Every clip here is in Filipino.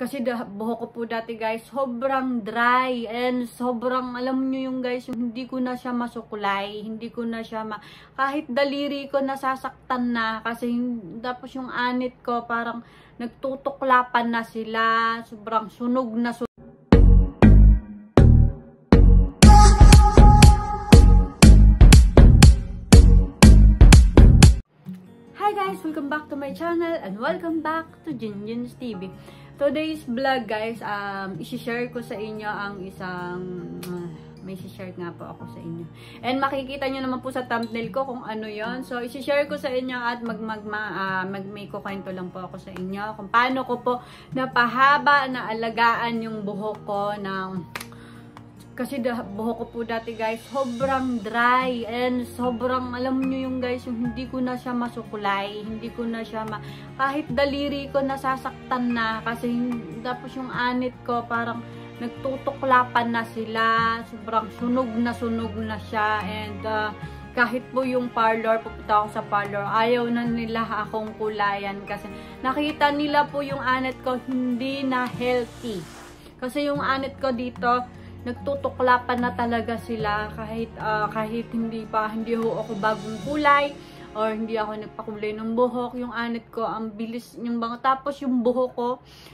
Kasi buhok ko po dati guys, sobrang dry and sobrang, alam nyo yung guys, yung hindi ko na siya masukulay, hindi ko na siya kahit daliri ko nasasaktan na kasi tapos yung anit ko parang nagtutuklapan na sila, sobrang sunog na sunog. Hi guys! Welcome back to my channel and welcome back to Jinjin's TV. Today's vlog guys, isi-share ko sa inyo ang isang, may isi-share nga po ako sa inyo. And makikita nyo naman po sa thumbnail ko kung ano yon. So isi-share ko sa inyo at may kukwento lang po ako sa inyo kung paano ko po napahaba na alagaan yung buhok ko ng... Kasi buhok ko po dati guys, sobrang dry and sobrang, alam nyo yung guys, yung hindi ko na siya masukulay, hindi ko na siya kahit daliri ko nasasaktan na kasi tapos yung anit ko parang nagtutuklapan na sila, sobrang sunog na siya. And kahit po yung parlor, pupunta ako sa parlor, ayaw na nila akong kulayan kasi nakita nila po yung anit ko hindi na healthy. Kasi yung anit ko dito nagtutuklapan na talaga sila kahit hindi ako bagong kulay or hindi ako nagpakulay ng buhok. Yung anit ko ang bilis yung tapos yung buhok ko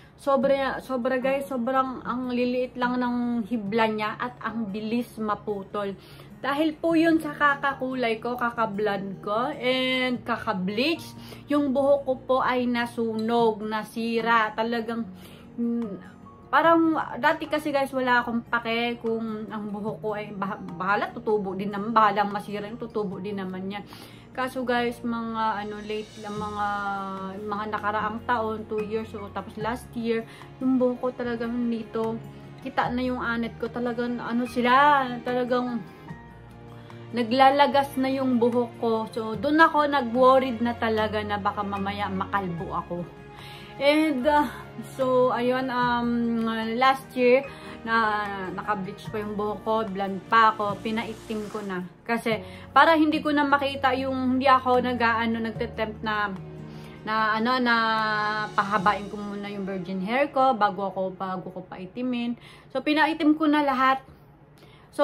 sobra guys, sobrang ang liliit lang ng hibla niya at ang bilis maputol. Dahil po yun sa kakakulay ko, kaka-blonde ko, and kaka-bleach, yung buhok ko po ay nasunog, nasira, talagang parang dati kasi guys wala akong pake kung ang buhok ko ay bahala tutubo din naman, bahalang masira yung tutubo din naman yan. Kaso guys mga late lang, mga nakaraang taon, 2 years o tapos last year, yung buhok ko talagang dito kita na yung anit ko, talagang talagang naglalagas na yung buhok ko. So doon ako nag-worried na talaga na baka mamaya makalbo ako. And so ayun, last year na naka-bleach pa yung buhok ko, blonde pa ako, pinaitim ko na kasi para hindi ko na makita yung, hindi ako nagte-tempt na pahabain ko muna yung virgin hair ko bago ko paitimin. So pinaitim ko na lahat. So,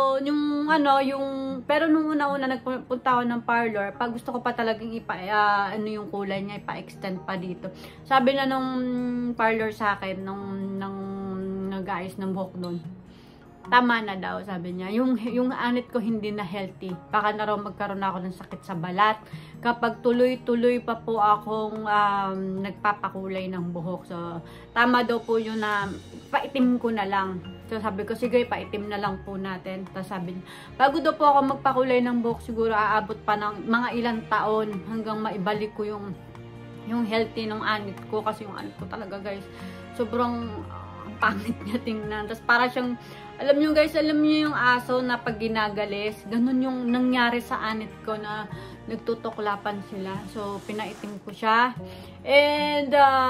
pero nung una nagpunta ako ng parlor, pag gusto ko pa talagang yung kulay niya, ipa-extend pa dito. Sabi na nung parlor sa akin, nung nag-aayos ng buhok doon, tama na daw, sabi niya. Yung anit ko hindi na healthy. Baka na raw magkaroon ako ng sakit sa balat. Kapag tuloy-tuloy pa po akong nagpapakulay ng buhok. So, tama daw po yun na paitim ko na lang. So, sabi ko, sige, paitim na lang po natin. Tapos sabi niya, bago daw po ako magpakulay ng buhok, siguro aabot pa ng mga ilang taon hanggang maibalik ko yung healthy ng anit ko. Kasi yung anit ko talaga, guys, sobrang pangit niya tingnan. Tapos para siyang, alam niyo guys, alam niyo yung aso na pag ginagalis, ganun yung nangyari sa anit ko na nagtutuklapan sila. So, pinaitim ko siya. And,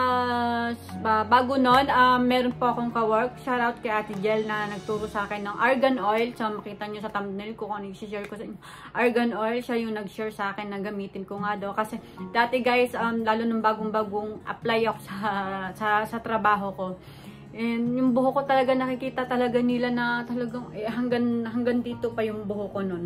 bago nun, meron po akong ka-work. Shoutout kay Ate Jel na nagturo sa akin ng argan oil. So, makita nyo sa thumbnail ko kung ano i-share ko sa inyo. Argan oil, siya yung nag-share sa akin na gamitin ko nga daw. Kasi, dati guys, lalo nung bagong apply ako sa trabaho ko. And yung buhok ko talaga, nakikita talaga nila na talagang hanggang dito pa yung buhok ko nun.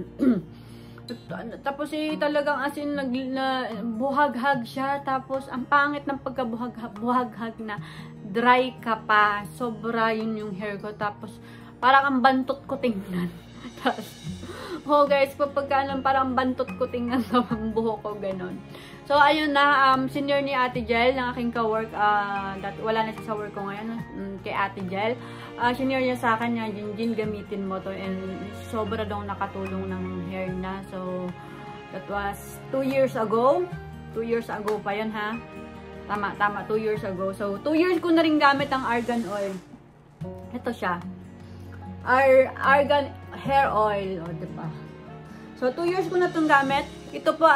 Tapos talagang as in buhaghag siya. Tapos ang pangit ng pagkabuhaghag na dry ka pa. Sobra yun yung hair ko. Tapos parang ang bantot ko tingnan. Tapos, guys, parang bantot ko tingnan sa buhok ko, ganon. So, ayun na, senior ni Ate Jel, ng aking ka-work, wala na siya sa work ko ngayon, kay Ate Jel. Senior niya sa akin niya, Jinjin, gamitin mo to, and sobra daw nakatulong ng hair na. So, that was 2 years ago. 2 years ago pa yun, ha? Tama, 2 years ago. So, 2 years ko na rin gamit ang argan oil. Ito siya. Argan hair oil, o, diba? So, 2 years ko na itong gamit. Ito po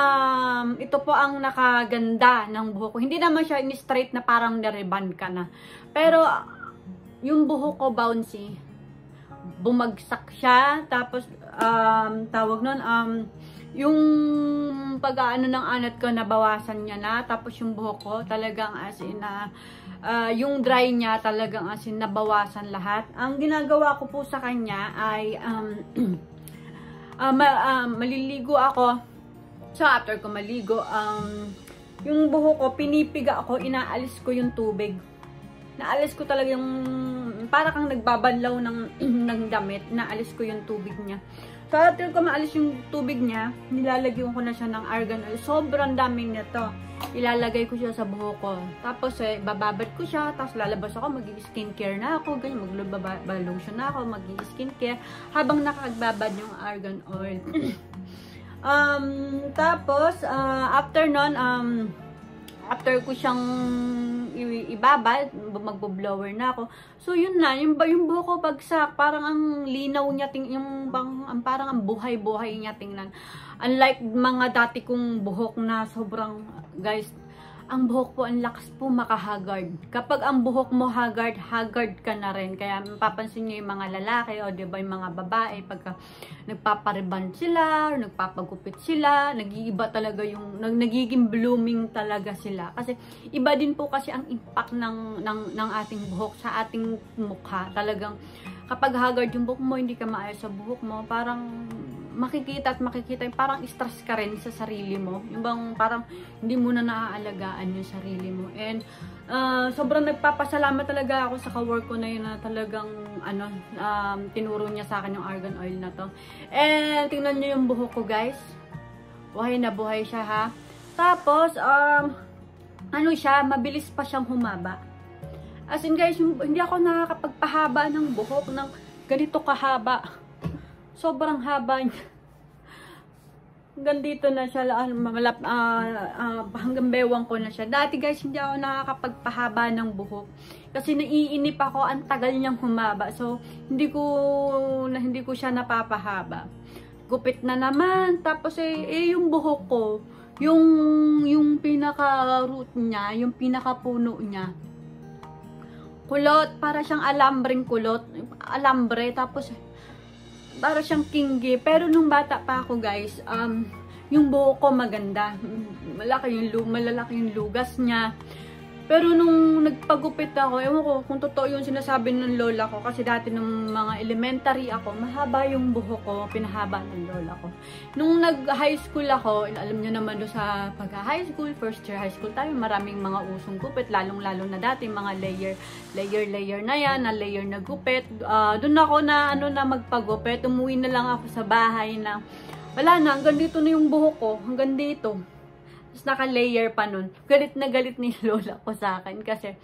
ang nakaganda ng buhok ko. Hindi naman siya in-straight na parang nariban ka na. Pero, yung buhok ko bouncy. Bumagsak siya. Tapos, tawag nun, yung pag-aano ng anat ko, nabawasan niya na. Tapos yung buhok ko, talagang as in na, yung dry niya, talagang as in nabawasan lahat. Ang ginagawa ko po sa kanya ay, maliligo ako. So, after ko maligo, yung buhok ko, pinipiga ako, inaalis ko yung tubig. Naalis ko talaga yung, para kang nagbabanlaw ng damit, naalis ko yung tubig niya. So, after ko maalis yung tubig niya, nilalagyan ko na siya ng argan oil. Sobrang daming nito. Ilalagay ko siya sa buhok ko. Tapos, bababad ko siya. Tapos, lalabas ako, mag-skincare na ako. Ganyan, mag-lotion na ako, mag-skincare. Habang nakagbabad yung argan oil. Tapos, after nun, after ko siyang ibabad, magbo-blower na ako. So, yun na, yung buhok ko bagsak, parang ang linaw niya, parang ang buhay-buhay niya tingnan. Unlike mga dati kong buhok na sobrang, guys, ang buhok po, ang lakas po makahagard. Kapag ang buhok mo haggard ka na rin. Kaya mapapansin nyo yung mga lalaki o diba yung mga babae, pagka nagpapariban sila, or nagpapagupit sila, nag-iiba talaga yung, nagiging blooming talaga sila. Kasi iba din po kasi ang impact ng ating buhok sa ating mukha. Talagang kapag haggard yung buhok mo, hindi ka maayos sa buhok mo, parang makikita, parang stress ka rin sa sarili mo. Yung bang parang hindi mo na naaalagaan yung sarili mo. And sobrang nagpapasalamat talaga ako sa ka-work ko na yun na talagang tinuro niya sa akin yung argan oil na to. And tingnan niyo yung buhok ko, guys. Buhay na buhay siya, ha. Tapos siya, mabilis pa siyang humaba. As in, guys, hindi ako nakakapagpahaba ng buhok ng ganito kahaba. Sobrang haba niya. Hanggang dito na siya, hanggang bewang ko na siya. Dati, guys, hindi ako nakakapagpahaba ng buhok. Kasi naiinip ako, ang tagal niyang humaba. So, hindi ko siya napapahaba. Gupit na naman. Tapos, yung buhok ko, yung pinaka-root niya, yung pinaka-puno niya, kulot. Para siyang alambreng kulot. Alambre. Tapos, para siyang kinggi. Pero nung bata pa ako, guys, yung buhok ko maganda. Malalaki yung lugas niya. Pero nung nagpagupit ako, ewan ko kung totoo yung sinasabi ng lola ko. Kasi dati nung mga elementary ako, mahaba yung buhok ko, pinahaba ng lola ko. Nung nag-high school ako, alam nyo naman doon sa pag-high school, first year high school tayo, maraming mga usong gupit, lalong-lalo na dati, mga layer na yan, na layer na gupit. Doon ako na, magpagupit, umuwi na lang ako sa bahay na, wala na, hanggang dito na yung buhok ko, hanggang dito. Tapos naka-layer pa nun. Galit na galit ni lola ko sa akin kasi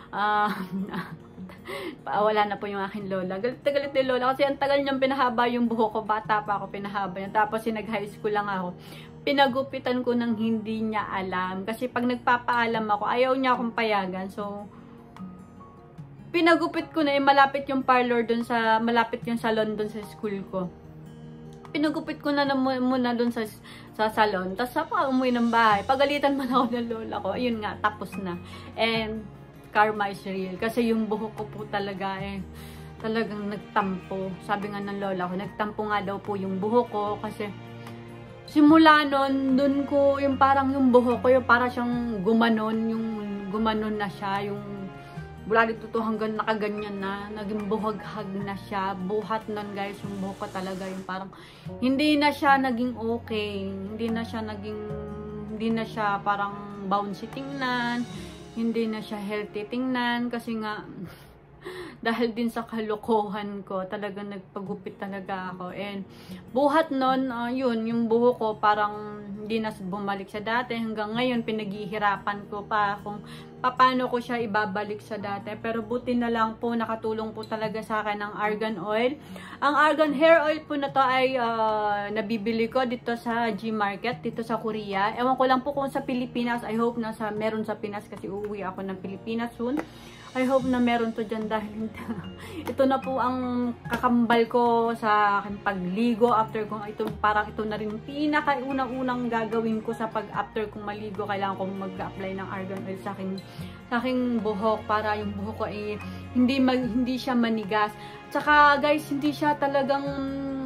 wala na po yung aking lola. Galit na galit ni lola kasi ang tagal niyang pinahaba yung buhok ko. Bata pa ako, pinahaba niya. Tapos nag-high school lang ako. Pinagupitan ko nang hindi niya alam. Kasi pag nagpapaalam ako, ayaw niya akong payagan. So, pinagupit ko na malapit yung parlor dun sa, malapit yung salon dun sa school ko. Pinagupit ko na muna dun sa salon. Tapos pa umuwi ng bahay. Pagalitan man ako ng lola ko. Ayun nga, tapos na. And karma is real. Kasi yung buhok ko po talaga talagang nagtampo. Sabi nga ng lola ko, nagtampo nga daw po yung buhok ko. Kasi simula nun, dun ko, yung parang yung buhok ko, yung parang siyang gumanon na siya. Yung mula dito to hanggang nakaganyan na, naging buhaghag na siya. Buhat nun, guys, yung buhok ko talaga, yung parang hindi na siya naging okay, hindi na siya parang bouncy tingnan, hindi na siya healthy tingnan, kasi nga dahil din sa kalokohan ko, talaga nagpagupit talaga ako. And buhat nun, yun, yung buhok ko parang hindi na bumalik sa dati. Hanggang ngayon, pinaghihirapan ko pa kung paano ko siya ibabalik sa dati. Pero buti na lang po, nakatulong po talaga sa akin ang argan oil. Ang argan hair oil po na to ay nabibili ko dito sa G-Market, dito sa Korea. Ewan ko lang po kung sa Pilipinas. I hope na meron sa Pinas kasi uuwi ako ng Pilipinas soon. I hope na meron to dyan dahil ito na po ang kakambal ko sa aking pagligo after kong parang ito na rin pinaka-unang-unang gagawin ko sa after kong maligo. Kailangan kong mag-apply ng argan oil sa aking buhok para yung buhok ko ay hindi siya manigas. Tsaka guys, hindi siya talagang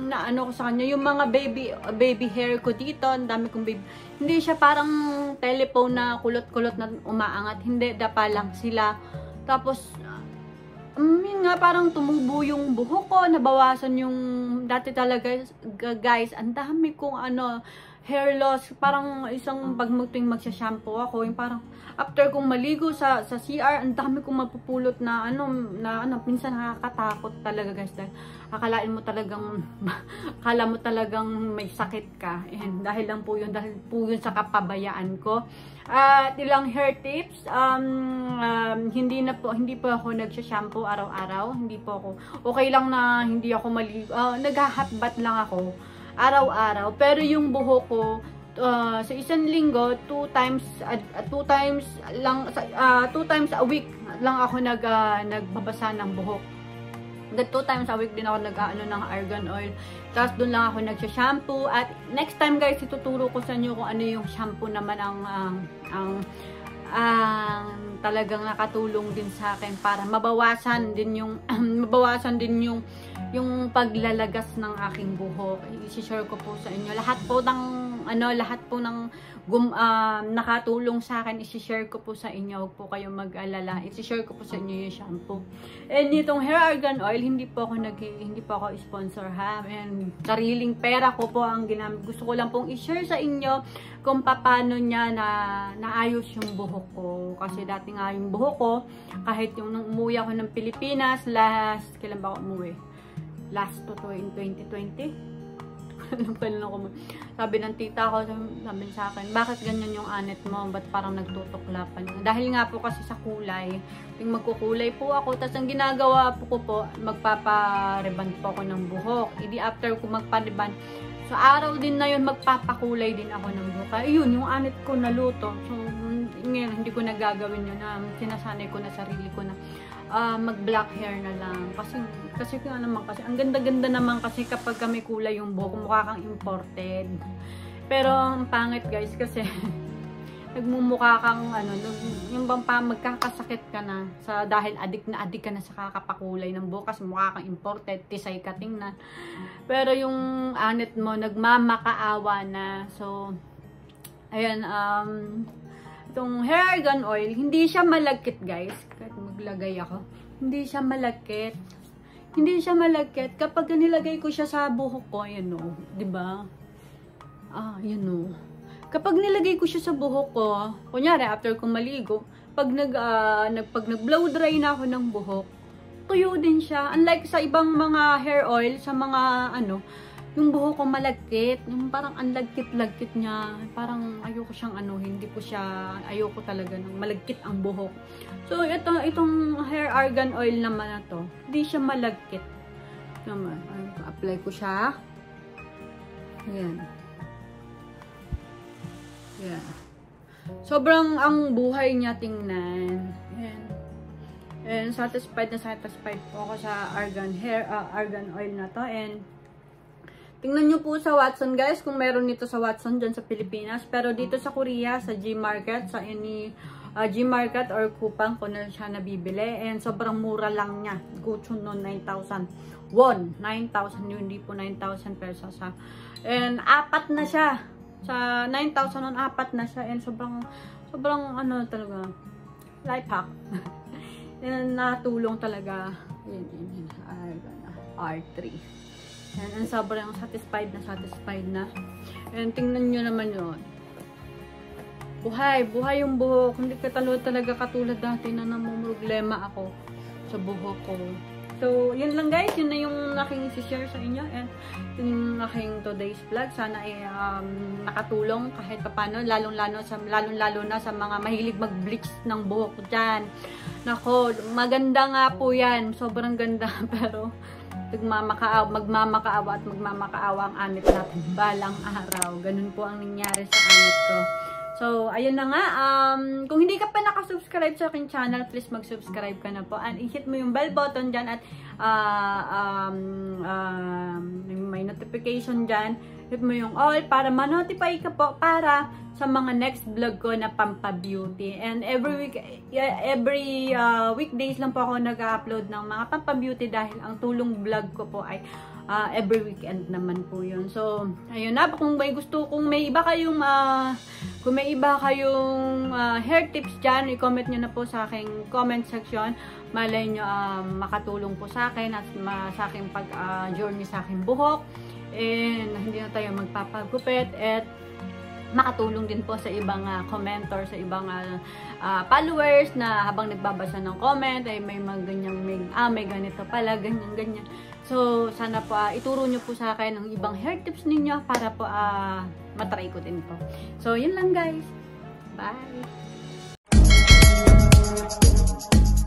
na ano ko sa kanya, yung mga baby hair ko dito, ang dami kong baby. Hindi siya parang telephone na kulot-kulot na umaangat. Hindi, dapa lang sila. Tapos, yun nga, parang tumubo yung buhok ko, nabawasan yung, dati talaga, guys, ang dami kong ano, hair loss, parang isang pag magsha-shampoo ako, yung parang after kong maligo sa CR, ang dami kong mapupulot na ano, minsan nakakatakot talaga, guys, dahil akala mo talagang may sakit ka, and dahil po yun sa kapabayaan ko. At ilang hair tips, hindi po ako nagsha-shampoo araw-araw, hindi po ako, okay lang na hindi ako maligo, nag-hot bath lang ako araw-araw, pero yung buhok ko sa isang linggo 2 times a week lang ako nagbabasa ng buhok. 2 times a week din ako nag-aano ng argan oil. Tapos doon lang ako nagsha-shampoo. At next time, guys, ituturo ko sa inyo kung ano yung shampoo naman ang talagang nakatulong din sa akin para mabawasan din yung paglalagas ng aking buhok. I-share ko po sa inyo lahat po ng nakatulong sa akin, i-share ko po sa inyo. Huwag po kayong mag-alala. I-share ko po sa inyo yung shampoo. And itong hair argan oil, hindi po ako sponsor, ha. And sariling pera ko po ang ginamit. Gusto ko lang pong i-share sa inyo kung paano niya naayos yung buhok ko. Kasi dati nga yung buhok ko, kahit yung nung umuwi ako ng Pilipinas, kailan ba ako umuwi? Last to in 2020. Sabi ng tita ko, sabi sa akin, bakit ganyan yung anit mo? Ba't parang nagtutuklapan? Dahil nga po kasi sa kulay, yung magkukulay po ako, tapos ang ginagawa po, magpapariband po ako ng buhok. Hindi after ko magpariband, sa araw din na yun, magpapakulay din ako ng buhok. Ayun, yung anit ko naluto. So, ngayon, hindi ko na gagawin yun. Sinasanay ko na sarili ko na mag-black hair na lang. Kasi ang ganda-ganda naman kasi kapag may kulay yung buhok, mukha kang imported. Pero ang pangit, guys, kasi nagmumukha kang yung bang magkakasakit ka na dahil adik ka na sa kakapakulay ng buhok kasi mukha kang imported, tisay ka tingnan. Pero yung anit mo nagmamakaawa na. So ayan, itong hair argan oil, hindi siya malagkit, guys. Kahit maglagay ako, hindi siya malagkit. Hindi siya malagkit. Kapag nilagay ko siya sa buhok ko, ayan o, diba? Ayan o. Kapag nilagay ko siya sa buhok ko, kunyari, after kong maligo, pag nag-blow dry na ako ng buhok, tuyo din siya. Unlike sa ibang mga hair oil, sa mga yung buhok ko malagkit. Yung parang ang lagkit-lagkit niya. Parang ayoko siyang ayoko talaga ng malagkit ang buhok. So, itong hair argan oil naman na to, hindi siya malagkit. Naman, apply ko siya. Ayan. Ayan. Sobrang ang buhay niya tingnan. Ayan. And satisfied po ako sa argan oil na to. And tingnan nyo po sa Watson, guys, kung meron nito sa Watson dyan sa Pilipinas. Pero dito sa Korea, sa Gmarket, sa any Gmarket or Coupang, kung na siya nabibili. And sobrang mura lang niya. Gucci no, 9,000 won. 9,000 yun, hindi po 9,000 pesos, ha. And apat na siya. Sa 9,000 won, apat na siya. And sobrang talaga, life hack. And natulong talaga. R3. And sobrang satisfied na. And tingnan nyo naman yun. Buhay yung buhok. Hindi ka talaga katulad dati na namumroblema ako sa buhok ko. So, yun lang, guys. Yun na yung aking isi-share sa inyo. And yung aking today's vlog. Sana ay nakatulong kahit paano. Lalong-lalo na sa mga mahilig mag-bleach ng buhok ko dyan. Nako, maganda nga po yan. Sobrang ganda. Pero magmamakaawa at magmamakaawa ang anit natin balang araw. Ganun po ang nangyari sa anit ko. So, ayun na nga. Kung hindi ka pa nakasubscribe sa aking channel, please mag-subscribe ka na po. And i-hit mo yung bell button dyan at may notification dyan. hit mo yung all para ma-notify ka po para sa mga next vlog ko na pampabeauty. And every weekdays lang po ako nag-upload ng mga pampabeauty dahil ang tulong vlog ko po ay every weekend naman po yun. So, ayun na. Kung may iba kayong hair tips dyan, i-comment nyo na po sa aking comment section. Malay nyo makatulong po sa akin at sa aking pag-journey sa aking buhok. And hindi na tayo magpapagupit at makatulong din po sa ibang commenter, sa ibang followers na habang nagbabasa ng comment ay may mga ganyang, may ganito pala, ganyan. So, sana po ituro nyo po sa akin ang ibang hair tips ninyo para po matry ko din po. So, yun lang guys. Bye!